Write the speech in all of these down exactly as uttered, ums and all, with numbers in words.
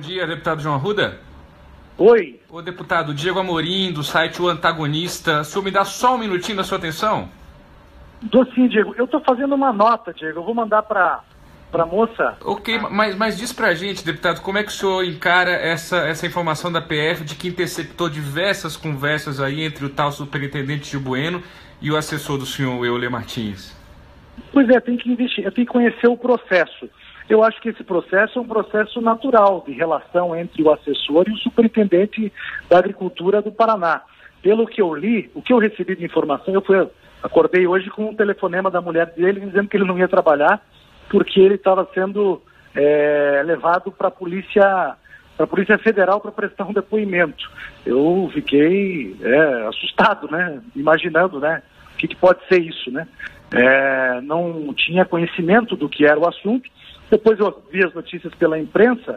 dia, deputado João Arruda. Oi. Ô, deputado Diego Amorim, do site O Antagonista. O senhor me dá só um minutinho da sua atenção? Dou sim, Diego. Eu estou fazendo uma nota, Diego. Eu vou mandar para a moça. Ok, mas, mas diz pra gente, deputado, como é que o senhor encara essa, essa informação da P F de que interceptou diversas conversas aí entre o tal superintendente Gil Bueno e o assessor do senhor Euler Martins? Pois é, tem que investir, tem que conhecer o processo. Eu acho que esse processo é um processo natural de relação entre o assessor e o superintendente da Agricultura do Paraná. Pelo que eu li, o que eu recebi de informação, eu fui, acordei hoje com um telefonema da mulher dele dizendo que ele não ia trabalhar porque ele estava sendo é, levado para a polícia, para a Polícia Federal para prestar um depoimento. Eu fiquei é, assustado, né? Imaginando, né? O que, que pode ser isso, né? É, não tinha conhecimento do que era o assunto. Depois eu vi as notícias pela imprensa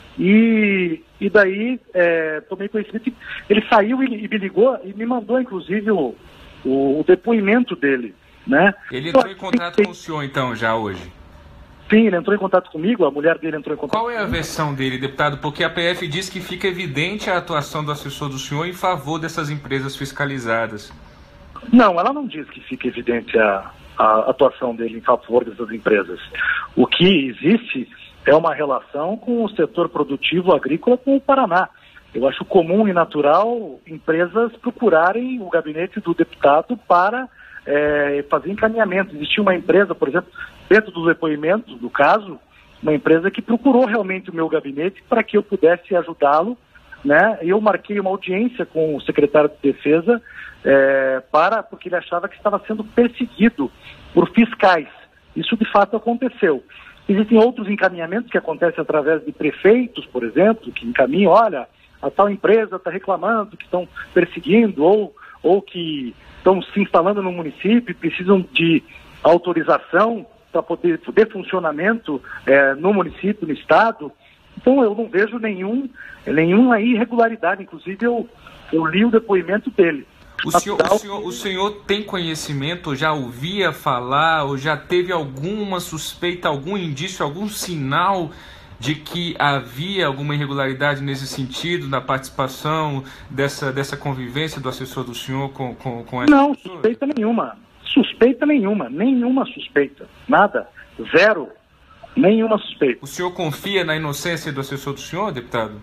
e, e daí é, tomei conhecimento. Ele saiu e, e me ligou e me mandou, inclusive, o, o, o depoimento dele, né? Ele entrou em contato com o senhor, então, já hoje? Sim, ele entrou em contato comigo, a mulher dele entrou em contato comigo. Qual é a versão dele, deputado? Porque a P F diz que fica evidente a atuação do assessor do senhor em favor dessas empresas fiscalizadas. Não, ela não diz que fica evidente a, a atuação dele em favor dessas empresas. O que existe é uma relação com o setor produtivo agrícola com o Paraná. Eu acho comum e natural empresas procurarem o gabinete do deputado para é, fazer encaminhamento. Existia uma empresa, por exemplo, dentro dos depoimentos do caso, uma empresa que procurou realmente o meu gabinete para que eu pudesse ajudá-lo, né? Eu marquei uma audiência com o secretário de Defesa é, para, porque ele achava que estava sendo perseguido por fiscais. Isso de fato aconteceu. Existem outros encaminhamentos que acontecem através de prefeitos, por exemplo, que encaminham, olha, a tal empresa está reclamando que estão perseguindo ou, ou que estão se instalando no município e precisam de autorização para poder ter funcionamento é, no município, no estado. Então eu não vejo nenhum, nenhuma irregularidade. Inclusive eu, eu li o depoimento dele. O senhor, o, senhor, o senhor tem conhecimento, já ouvia falar, ou já teve alguma suspeita, algum indício, algum sinal de que havia alguma irregularidade nesse sentido, na participação dessa, dessa convivência do assessor do senhor com, com, com essa Não, pessoa? suspeita nenhuma. Suspeita nenhuma. Nenhuma suspeita. Nada. Zero. Nenhuma suspeita. O senhor confia na inocência do assessor do senhor, deputado?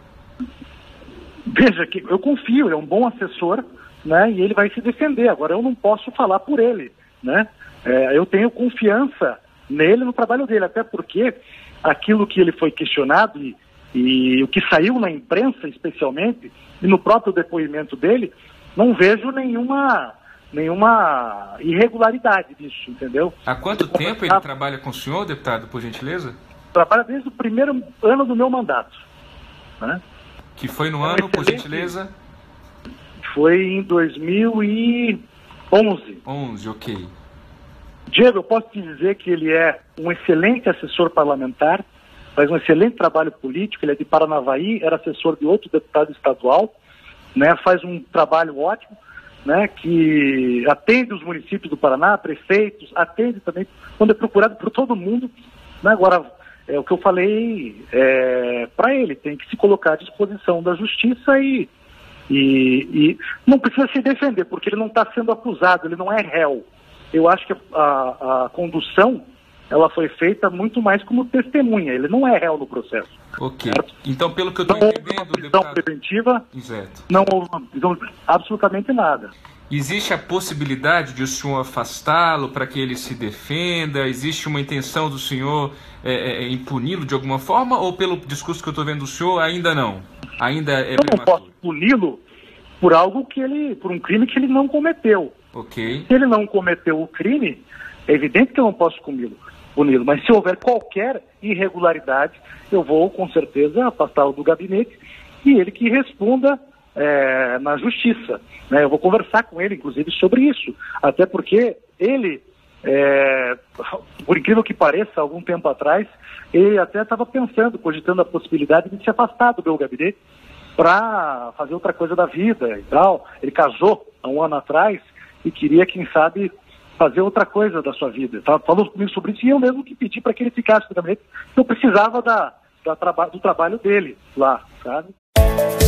Veja que eu confio, ele é um bom assessor, né, e ele vai se defender. Agora, eu não posso falar por ele, né? É, eu tenho confiança nele, no trabalho dele, até porque aquilo que ele foi questionado e, e o que saiu na imprensa, especialmente, e no próprio depoimento dele, não vejo nenhuma, nenhuma irregularidade disso, entendeu? Há quanto tempo ele trabalha com o senhor, deputado, por gentileza? Trabalha desde o primeiro ano do meu mandato, né? Que foi no ano, por gentileza? Foi em dois mil e onze. onze, ok. Diego, eu posso te dizer que ele é um excelente assessor parlamentar, faz um excelente trabalho político, ele é de Paranavaí, era assessor de outro deputado estadual, né, faz um trabalho ótimo, né, que atende os municípios do Paraná, prefeitos, atende também, quando é procurado por todo mundo, né. Agora, é, o que eu falei é, para ele, tem que se colocar à disposição da justiça e E, e não precisa se defender, porque ele não está sendo acusado, ele não é réu. Eu acho que a, a condução, ela foi feita muito mais como testemunha, ele não é réu no processo. Ok, certo? Então pelo que eu estou entendendo... Não houve uma prisão preventiva, Exato. Não houve uma prisão, absolutamente nada. Existe a possibilidade de o senhor afastá-lo para que ele se defenda? Existe uma intenção do senhor é, é, em puni-lo de alguma forma? Ou pelo discurso que eu estou vendo do senhor, ainda não? Ainda é prematuro? Eu não posso puni-lo por algo que ele, por um crime que ele não cometeu. Ok. Se ele não cometeu o crime, é evidente que eu não posso puni-lo. Puni-lo. Mas se houver qualquer irregularidade, eu vou com certeza afastá-lo do gabinete e ele que responda é, na justiça, né? Eu vou conversar com ele, inclusive, sobre isso. Até porque ele, é, por incrível que pareça, algum tempo atrás, ele até estava pensando, cogitando a possibilidade de se afastar do meu gabinete para fazer outra coisa da vida e tal. Ele casou há um ano atrás e queria, quem sabe, fazer outra coisa da sua vida. Falou comigo sobre isso e eu mesmo que pedi para que ele ficasse no gabinete. Eu precisava da, da traba do trabalho dele lá, sabe?